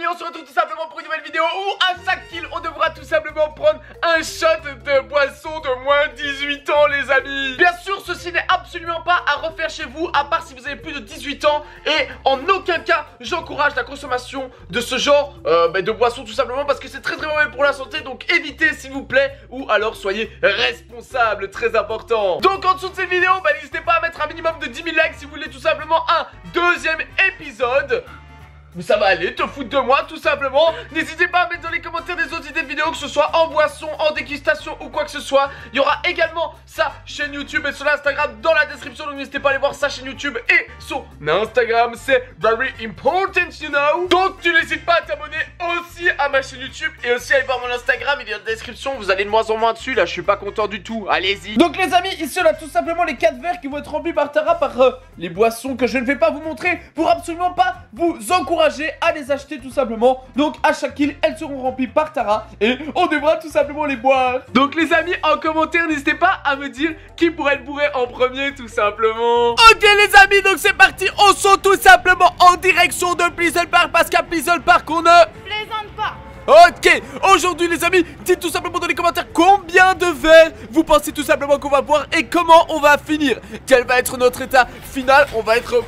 on se retrouve tout simplement pour une nouvelle vidéo où à chaque kill on devra tout simplement prendre un shot de boisson de moins 18 ans les amis. Bien sûr ceci n'est absolument pas à refaire chez vous, à part si vous avez plus de 18 ans. Et en aucun cas j'encourage la consommation de ce genre de boisson, tout simplement parce que c'est très mauvais pour la santé. Donc évitez s'il vous plaît, ou alors soyez responsable, très important. Donc en dessous de cette vidéo n'hésitez pas à mettre un minimum de 10 000 likes si vous voulez tout simplement un deuxième épisode. Mais ça va aller, te foutre de moi tout simplement. N'hésitez pas à mettre dans les commentaires des autres idées de vidéos, que ce soit en boisson, en dégustation ou quoi que ce soit. Il y aura également sa chaîne YouTube et son Instagram dans la description. Donc n'hésitez pas à aller voir sa chaîne YouTube et son Instagram. C'est very important, you know. Donc tu n'hésites pas à t'abonner aussi à ma chaîne YouTube et aussi à aller voir mon Instagram. Il est dans la description, vous allez de moins en moins dessus. Là je suis pas content du tout, allez-y. Donc les amis, ici on a tout simplement les 4 verres qui vont être remplis par Tara, par les boissons que je ne vais pas vous montrer, pour absolument pas vous encourager à les acheter tout simplement. Donc à chaque kill elles seront remplies par Tara et on devra tout simplement les boire. Donc les amis, en commentaire n'hésitez pas à me dire qui pourrait le bourrer en premier tout simplement. Ok les amis, donc c'est parti. On saute tout simplement en direction de Pleasant Park, parce qu'à Pleasant Park on ne plaisante pas. Ok, aujourd'hui les amis, dites tout simplement dans les commentaires combien de verres vous pensez tout simplement qu'on va boire et comment on va finir. Quel va être notre état final. On va être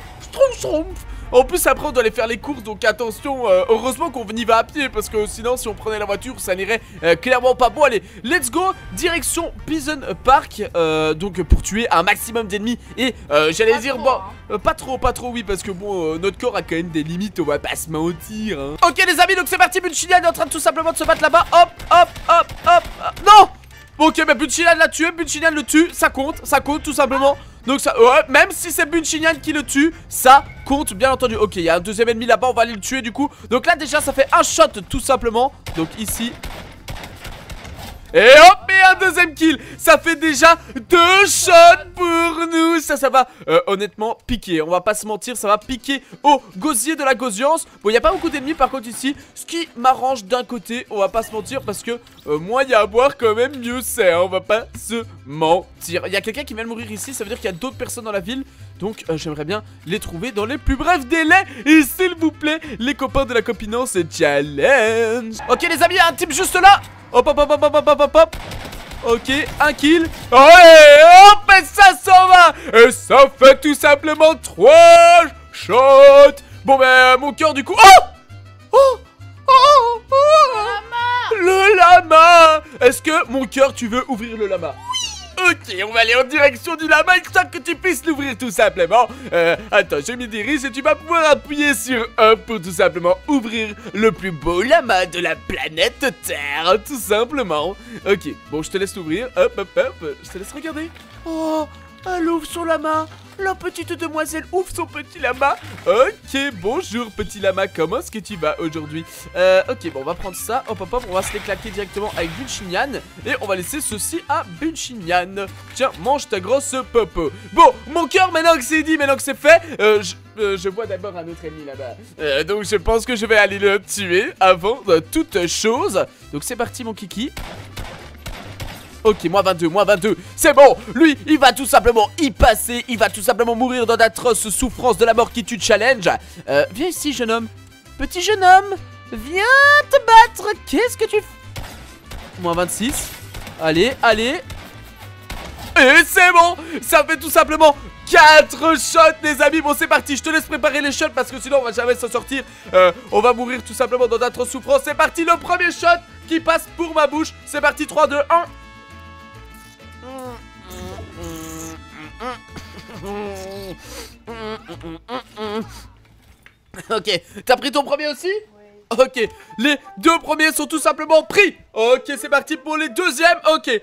en plus après on doit aller faire les courses, donc attention, heureusement qu'on y va à pied, parce que sinon si on prenait la voiture ça n'irait clairement pas. Bon allez, let's go, direction Pleasant Park, donc pour tuer un maximum d'ennemis. Et j'allais dire, bon, pas trop oui, parce que bon, notre corps a quand même des limites, on va pas se mentir hein. Ok les amis, donc c'est parti, Bunchinian est en train de tout simplement de se battre là-bas, hop, non. Ok, mais Bunchinian l'a tué, Bunchinian le tue, ça compte tout simplement. Donc ça, ouais, même si c'est Bunchinian qui le tue, ça compte bien entendu. Ok, il y a un deuxième ennemi là-bas, on va aller le tuer du coup. Donc là déjà ça fait un shot tout simplement. Donc ici. Et hop, et un deuxième kill. Ça fait déjà 2 shots pour nous. Ça va honnêtement piquer. On va pas se mentir, ça va piquer au gosier de la gosiance. Bon, il n'y a pas beaucoup d'ennemis par contre ici, ce qui m'arrange d'un côté, on va pas se mentir, parce que moins il y a à boire quand même mieux c'est hein, on va pas se mentir. Il y a quelqu'un qui vient de mourir ici, ça veut dire qu'il y a d'autres personnes dans la ville. Donc j'aimerais bien les trouver dans les plus brefs délais. Et s'il vous plaît, les copains de la copinance challenge. Ok les amis, il y a un type juste là. Hop. Ok, un kill. Ouais, hop, et ça s'en va. Et ça fait tout simplement 3 shots. Bon ben, mon cœur du coup. Le lama. Est-ce que mon cœur tu veux ouvrir le lama? Ok, on va aller en direction du lama, histoire que tu puisses l'ouvrir tout simplement. Attends, je m'y dirige et tu vas pouvoir appuyer sur 1 pour tout simplement ouvrir le plus beau lama de la planète Terre, tout simplement. Ok, bon, je te laisse l'ouvrir. Hop, je te laisse regarder. Oh, elle ouvre son lama. La petite demoiselle ouvre son petit lama. Ok, bonjour petit lama, comment est-ce que tu vas aujourd'hui? Ok, bon, on va prendre ça. Hop, on va se les claquer directement avec Bunchinian. Et on va laisser ceci à Bunchinian. Tiens, mange ta grosse popo. Bon, mon cœur, maintenant que c'est dit, maintenant que c'est fait, je vois d'abord un autre ennemi là-bas. Donc je pense que je vais aller le tuer avant toute chose. Donc c'est parti mon kiki. Ok, moins 22, c'est bon. Lui, il va tout simplement y passer. Il va tout simplement mourir dans d'atroces souffrances de la mort qui tue challenge. Viens ici, jeune homme. Petit jeune homme, viens te battre. Qu'est-ce que tu fais? Moins 26. Allez. Et c'est bon. Ça fait tout simplement 4 shots les amis. Bon c'est parti, je te laisse préparer les shots, parce que sinon on va jamais s'en sortir. On va mourir tout simplement dans d'atroces souffrances. C'est parti, le premier shot qui passe pour ma bouche. C'est parti, 3, 2, 1. Ok, t'as pris ton premier aussi? Oui. Ok, les 2 premiers sont tout simplement pris. Ok, c'est parti pour les deuxièmes. Ok.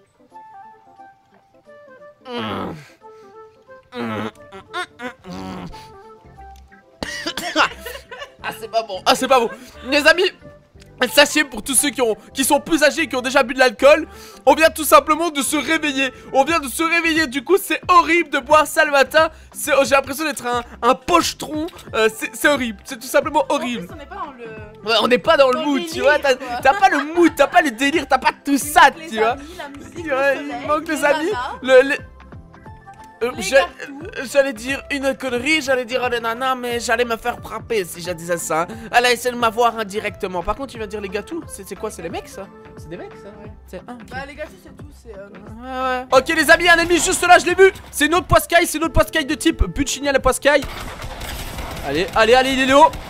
Ah c'est pas bon, les amis. Sachez, pour tous ceux qui sont plus âgés et qui ont déjà bu de l'alcool, on vient tout simplement de se réveiller. Du coup c'est horrible de boire ça le matin. J'ai l'impression d'être un pochetron. C'est horrible, c'est tout simplement horrible. En plus, on n'est pas dans le... Ouais, on n'est pas dans le mood, tu vois. T'as pas le mood, t'as pas le délire, t'as pas tout ça, tu vois. La musique, il manque les amis. J'allais dire une connerie, j'allais dire oh les nanas, mais j'allais me faire frapper si je disais ça. Elle a essayé de m'avoir indirectement. Par contre, tu vas dire les gâteaux, c'est quoi? C'est les mecs ça? C'est des mecs ça? Ouais. C'est un. Bah les gâteaux c'est tout, c'est Ouais. Ok les amis, un ennemi juste là, je l'ai vu. C'est notre poiscaille, c'est notre poiscaille de type Buchinia la poiscaille. Allez, il est haut.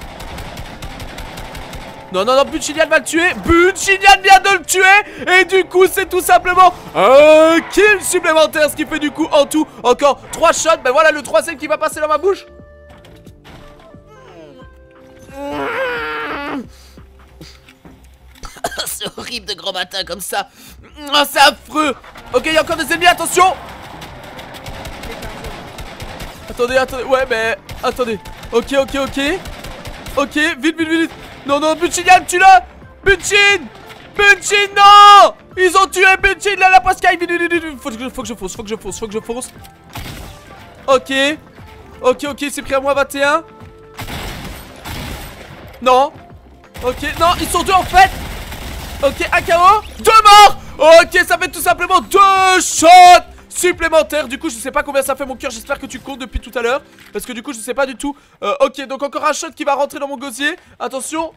Non, Buchinian va le tuer. Buchinian vient de le tuer. Et du coup, c'est tout simplement un kill supplémentaire. Ce qui fait du coup, en tout, encore 3 shots. Ben voilà le troisième qui va passer dans ma bouche. C'est horrible de grand matin comme ça. C'est affreux. Ok, il y a encore des ennemis, attention. Attendez. Ouais, mais attendez. Ok. Ok, vite. Non, Buchinian, tu l'as. Buchin, non. Ils ont tué Buchin, là, la poiscaille. Vite. Faut que je fonce. Ok, c'est pris à moi 21. Non. Ok, non, ils sont deux en fait. Ok, un KO, 2 morts. Ok, ça fait tout simplement 2 shots supplémentaires. Du coup, je sais pas combien ça fait mon cœur. J'espère que tu comptes depuis tout à l'heure. Parce que du coup, je sais pas du tout. Ok, donc encore un shot qui va rentrer dans mon gosier. Attention.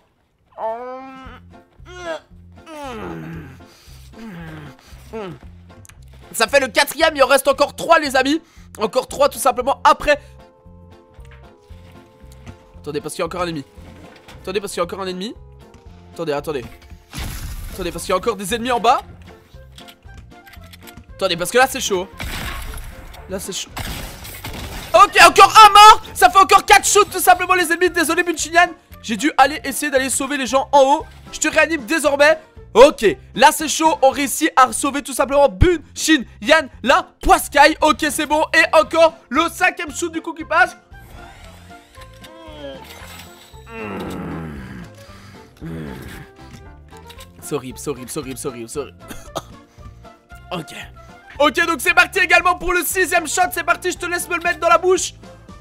Ça fait le 4ème. Il en reste encore 3 les amis. Encore 3 tout simplement après. Attendez, parce qu'il y a encore un ennemi. Attendez, parce qu'il y a encore des ennemis en bas. Attendez, parce que là c'est chaud. Ok, encore un mort. Ça fait encore 4 shoots tout simplement les ennemis. Désolé Buchinian. J'ai dû aller essayer d'aller sauver les gens en haut. Je te réanime désormais. Ok, là c'est chaud. On réussit à sauver tout simplement Buchinian, la poiscaille. Ok, c'est bon. Et encore le 5ème shoot du coup qui passe. C'est horrible. Ok, donc c'est parti également pour le 6ème shot. C'est parti, je te laisse me le mettre dans la bouche.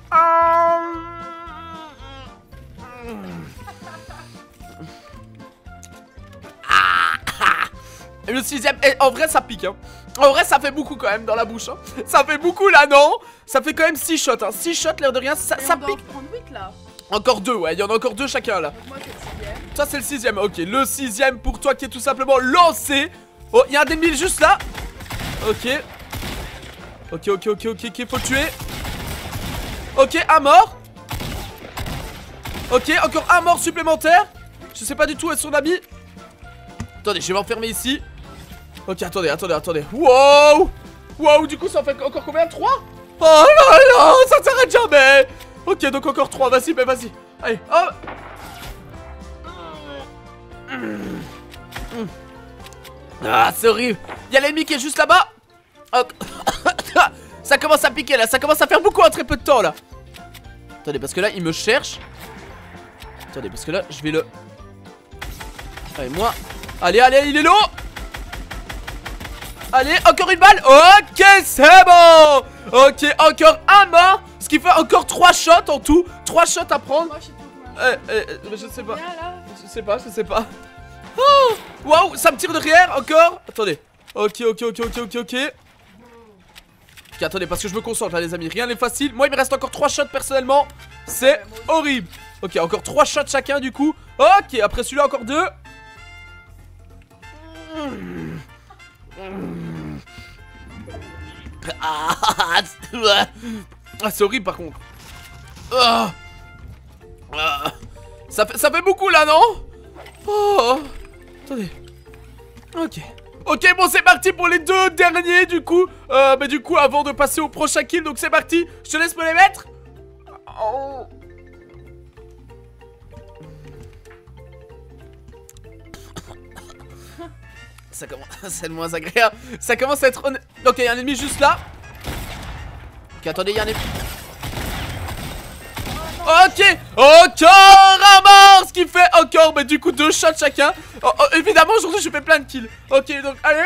Et le 6ème, en vrai ça pique hein. En vrai ça fait beaucoup quand même dans la bouche hein. Ça fait beaucoup là non. Ça fait quand même 6 shots hein. 6 shots l'air de rien, ça pique. Prendre 8 là. Encore 2, ouais, il y en a encore 2 chacun là. Moi c'est le 6ème. Ça c'est le 6ème, ok, le 6ème pour toi qui est tout simplement lancé. Oh, il y a un ennemi juste là. Ok, faut le tuer. Ok, un mort. Ok, encore un mort supplémentaire. Je sais pas du tout où est son ami. Attendez, je vais m'enfermer ici. Ok, attendez. Wow, du coup ça en fait encore combien? 3? Oh là, ça s'arrête jamais. Ok, donc encore 3, vas-y. Allez, hop. Ah, c'est horrible. Il y a l'ennemi qui est juste là-bas. Ça commence à piquer là, ça commence à faire beaucoup en très peu de temps là. Attendez, parce que là, il me cherche. Attendez, parce que là, je vais le... Allez, moi. Allez, il est low. Allez, encore une balle. Ok, c'est bon. Ok, encore un mort. Ce qui fait encore 3 shots en tout. 3 shots à prendre. Moi je sais pas. Je sais pas. Viens, là. Je sais pas. Oh, waouh, ça me tire derrière encore. Attendez. Ok. Ok, attendez, parce que je me concentre là les amis. Rien n'est facile. Moi il me reste encore 3 shots personnellement. C'est horrible. Ok, encore 3 shots chacun du coup. Ok, après celui-là encore 2. C'est horrible par contre. Ça fait beaucoup là non? Oh, attendez. Ok, bon c'est parti pour les 2 derniers du coup. Mais du coup avant de passer au prochain kill, donc c'est parti. Je te laisse me les mettre. Oh. Ça commence à être moins agréable. Ça commence à être honnête. Ok, il y a un ennemi juste là. Ok, attendez, il y a un ennemi. Ok, encore un mort. Ce qui fait encore, mais du coup 2 shots chacun. Évidemment aujourd'hui je fais plein de kills. Ok, donc allez.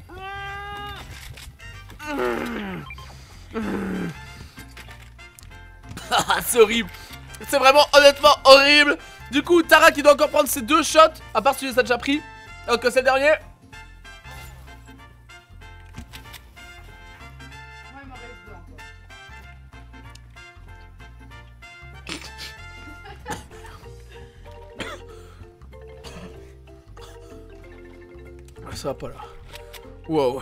C'est horrible. C'est vraiment honnêtement horrible. Du coup Tara qui doit encore prendre ses 2 shots. À part si tu les as déjà pris. Ok, c'est le dernier. Moi il m'en reste 2 encore. Ça va pas là. Wow.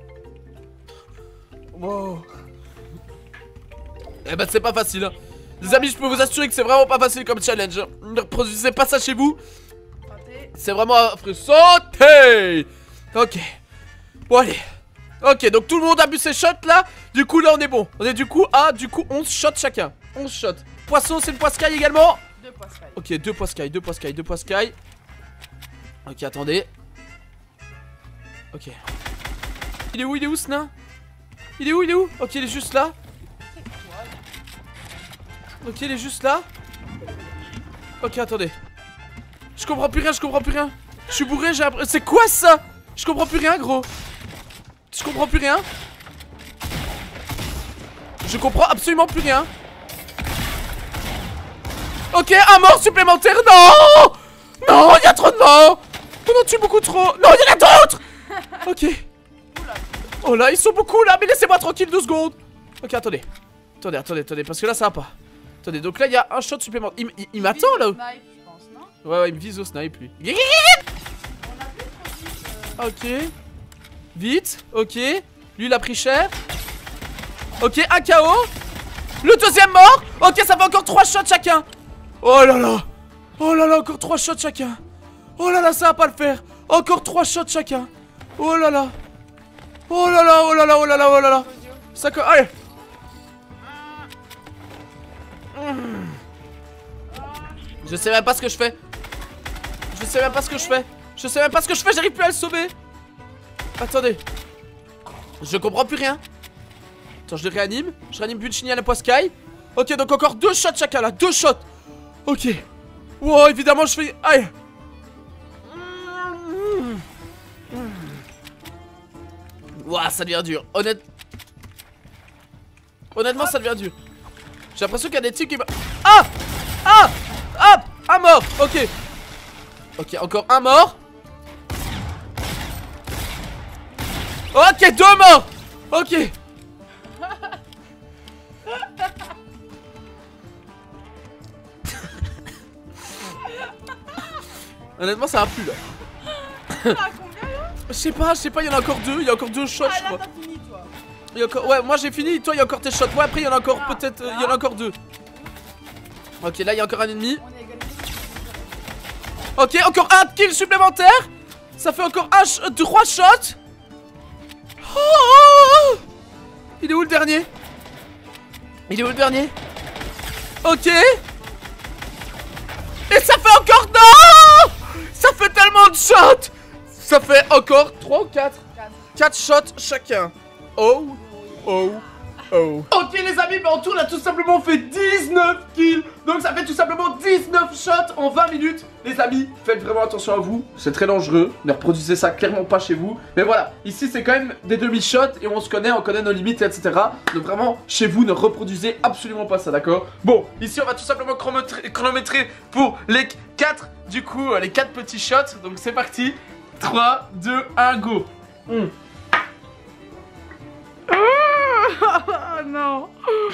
Wow. Eh ben c'est pas facile hein. Les amis, je peux vous assurer que c'est vraiment pas facile comme challenge. Ne reproduisez pas ça chez vous. C'est vraiment affreux. Sauter. Ok. Bon allez. Ok, donc tout le monde a bu ses shots là. Du coup là on est bon. On est du coup à 11 shots chacun. 11 shots. Poisson, c'est le poiscaille également. 2 poiscailles. Ok, 2 poiscailles, 2 poiscailles, 2 poiscailles. Ok, attendez. Ok. Il est où ce nain? Il est où? Ok, il est juste là. Ok, il est juste là. Ok, attendez. Je comprends plus rien. Je suis bourré, j'ai l'impression... C'est quoi ça? Je comprends plus rien, gros. Je comprends plus rien. Je comprends absolument plus rien. Ok, un mort supplémentaire. Non! Non, il y a trop de morts. On en tue beaucoup trop. Non, il y en a d'autres. Ok. Oh là, ils sont beaucoup là, mais laissez-moi tranquille 2 secondes. Ok, attendez, parce que là ça va pas. Attendez, donc là il y a un shot supplémentaire. Il m'attend là. Ouais, il me vise au snipe lui. Ok. Vite, ok. Lui il a pris cher. Ok, un KO. Le deuxième mort. Ok, ça fait encore 3 shots chacun. Oh là là, encore 3 shots chacun. Oh là là, ça va pas le faire. Encore 3 shots chacun. Oh là là. Oh là là. Ça que... Allez. Je sais même pas ce que je fais. J'arrive plus à le sauver. Attendez. Je comprends plus rien. Attends, je le réanime. Je réanime Buccini à la poiscaille. Ok, donc encore 2 shots chacun là. 2 shots. Ok. Wow, évidemment, je fais... Allez. Ouah, ça devient dur. Honnêtement, ça devient dur. J'ai l'impression qu'il y a des types qui... Ah! Un mort. Ok. Ok, encore un mort. Ok, 2 morts. Ok. Honnêtement, ça va plus là. Je sais pas, il y en a encore 2. Il y a encore 2 shots, je crois. T'as fini, toi. Il y a encore... Ouais, moi j'ai fini, toi il y a encore tes shots. Ouais, après il y en a encore peut-être... il y en a encore 2. Ok, là il y a encore un ennemi. Ok, encore un kill supplémentaire. Ça fait encore 3 shots. Oh, il est où le dernier? Ok. Et ça fait encore... Non! Ça fait tellement de shots. Ça fait encore 3 ou 4? 4 shots chacun. Oh. Ok les amis, mais en tout on a tout simplement fait 19 kills. Donc ça fait tout simplement 19 shots en 20 minutes. Les amis, faites vraiment attention à vous. C'est très dangereux, ne reproduisez ça clairement pas chez vous. Mais voilà, ici c'est quand même des demi-shots. Et on connaît nos limites, etc. Donc vraiment, chez vous, ne reproduisez absolument pas ça, d'accord? Bon, ici on va tout simplement chronométrer pour les 4. Du coup, les 4 petits shots. Donc c'est parti. 3, 2, 1, go. Oh non.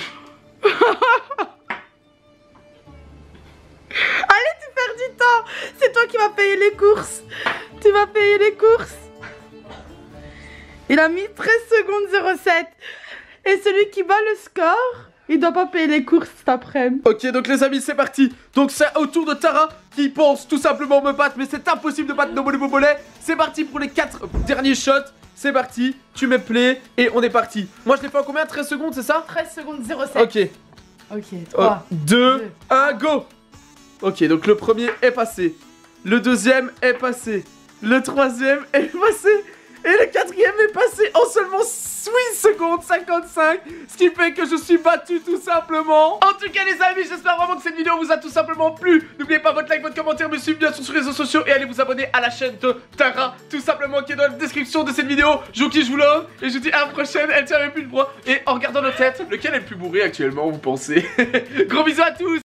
Allez, tu perds du temps. C'est toi qui vas payer les courses. Tu vas payer les courses. Il a mis 13 secondes 07. Et celui qui bat le score, il doit pas payer les courses cet après-midi. Ok, donc les amis, c'est parti. Donc c'est au tour de Tara qui pense tout simplement me battre. Mais c'est impossible de battre nos bobolets. C'est parti pour les 4 derniers shots. C'est parti, tu mets play et on est parti. Moi je l'ai fait en combien? 13 secondes, c'est ça? 13 secondes 07. Ok. Ok, 3, 2, 1, go. Ok, donc le premier est passé. Le deuxième est passé. Le troisième est passé. Et le quatrième est passé en seulement 8 secondes 55. Ce qui fait que je suis battu tout simplement. En tout cas les amis, j'espère vraiment que cette vidéo vous a tout simplement plu. N'oubliez pas votre like, votre commentaire, me suivre bien sûr sur les réseaux sociaux. Et allez vous abonner à la chaîne de Tara, tout simplement, qui est dans la description de cette vidéo. Je vous kiffe, je vous love. Et je vous dis à la prochaine, elle tient même plus de bras. Et en regardant nos têtes, lequel est le plus bourré actuellement, vous pensez? Gros bisous à tous.